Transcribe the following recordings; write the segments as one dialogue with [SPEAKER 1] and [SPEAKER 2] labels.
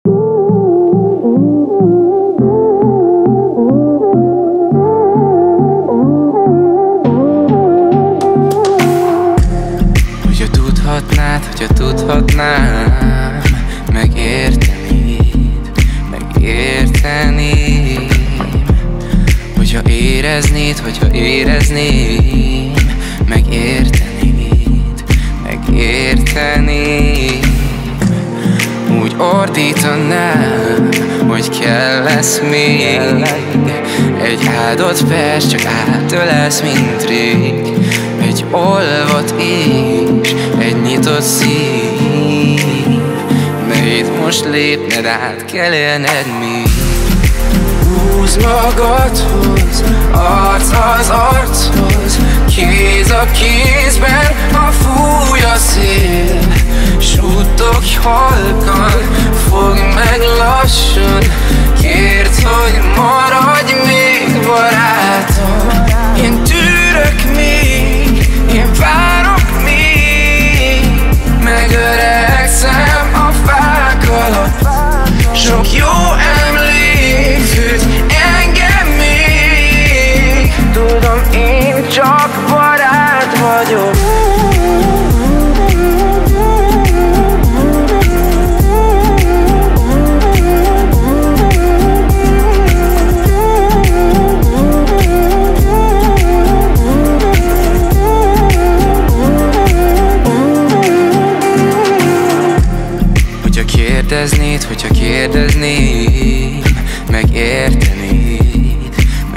[SPEAKER 1] Hogyha tudhatnám, megértenéd, megérteném. Hogyha érezném, megértenéd, megérteném. Úgy ordítanám, hogy kell lesz még egy áldott perc, csak átölelsz, mint rég. Egy olvat és egy nyitott szív. Nehéz most lépned át, kell élned még. Húzd magadhoz, arc az archoz, kéz a kézben, ha fúj a szél. Suttogj halkan, fogd meg lassan, kérd, hogy maradj még, barátom. Én tűrök még, én várok még, megöregszem a fák alatt. Sok jó emlék fűt engem még. Tudom, én csak barát vagyok. Hogyha kérdeznéd, megértenéd,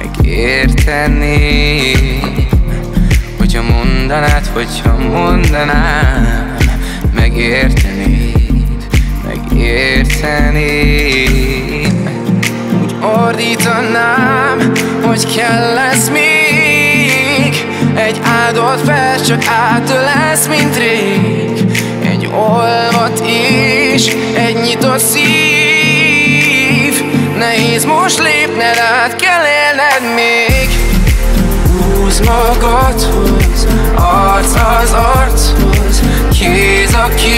[SPEAKER 1] megérteném. Hogyha mondanám, megértenéd, megérteném. Úgy ordítanám, hogy kell lesz még egy áldott perc, csak átölelsz, mint rég. Egy olvat és egy nyitott szív. Nehéz most lépned át, kell élned még. Húzd magadhoz, arc az archoz, kéz a kéz.